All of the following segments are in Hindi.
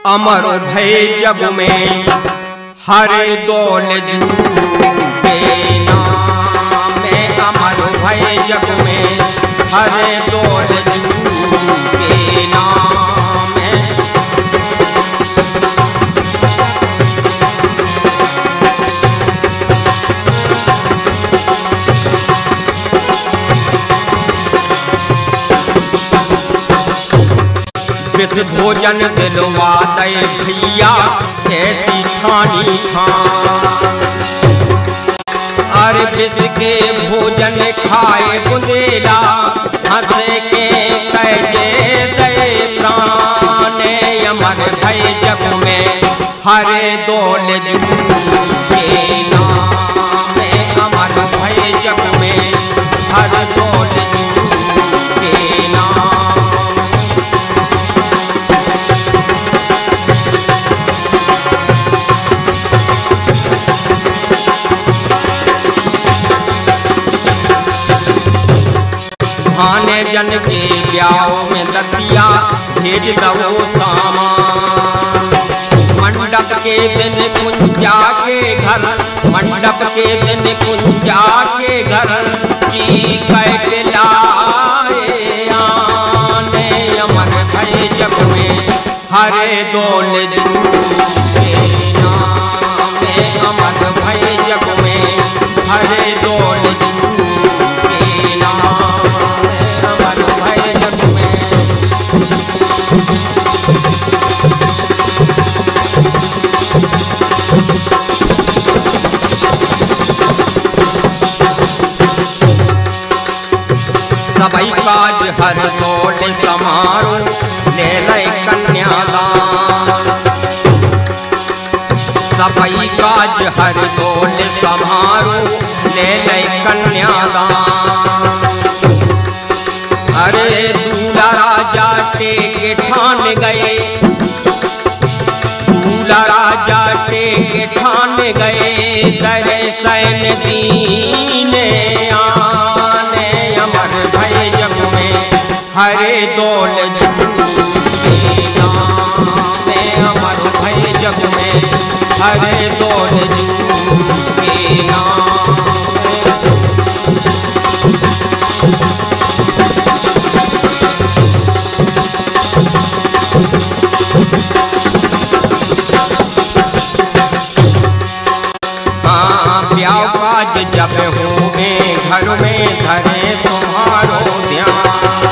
अमर भय जग में हर दौल के नाम में, अमर भय जग में हर दौल के नाम में। विष भोजन दिलवा दे भैया ऐसी ठानी ठान, अरे विष के भोजन खाए बुंदेला हंसे के कहे दे प्राण। अमर भय जग में हर दौल के नाम में, अमर भय जग में हर दौल के नाम। भाने जन के ब्याह में दतिया भेज दो सामान, मंडप के दिन कुंजा के घर, मंडप के दिन कुंजा के घर जी कैट लाए आने। अमर भय जग में हर दौल के नाम में, अमर भय जग में हर दौल के नाम। सबई काज हर दौल समारोह ले लय कन्यादान, सबई काज हर दौल समारोह ले लय कन्यादान। अरे दूल्हा राजा टेके ठान गए, दूल्हा राजा टेके ठान गए दरे सैन दीने आने। अमर भय जग में हर दौल के नाम में, अमर भय जग में हर दौल के नाम। ब्याह काज जब होवे घर में धरे तुम्हारो ध्यान,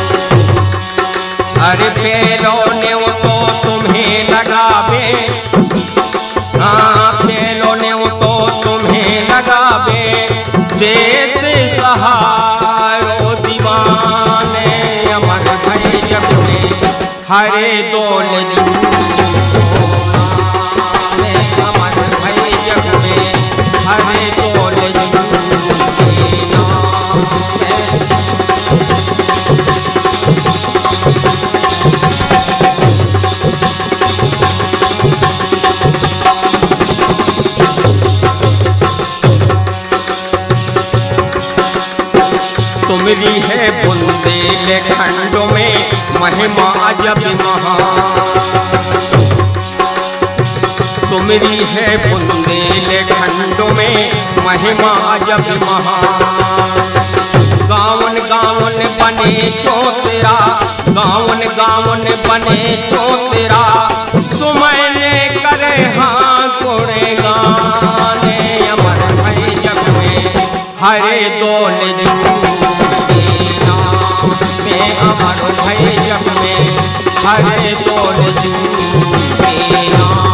अरे पेलो ने वो तो तुम्हें लगावे, हाँ पेलो ने वो तो तुम्हें लगावे देते सहारो दीवाने। अमर भय जग में हर दौल में, अमर भय जग में हर दौल के नाम में। तुमरी है बुंदेल खंडों में महिमा अजब महान, तुमरी है बुंदेल खंडों में महिमा अजब महान। गावन गावन बने चौतेरा, गावन गावन बने चौतेरा सुमैने करे हाँ कोड़े गाने। अमर भय जग में हर दौल के नाम में, अमर भय जग में हर दौल के नाम।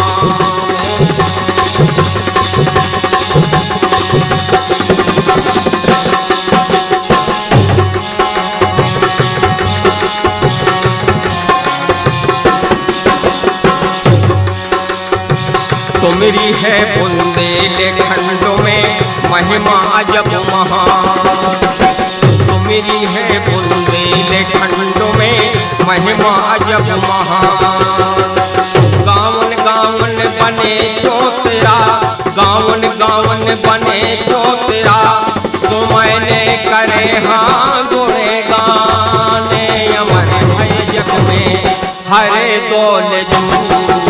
तुमरी है बुंदेल खंडों में महिमा अजब महान, तुमरी है बुंदेल खंडों में महिमा अजब महान। गावन गावन बने चौतेरा, गावन गावन बने चौतेरा सुमैने करे हाँ गुणे गाने। अमर भय जग में हरे दौल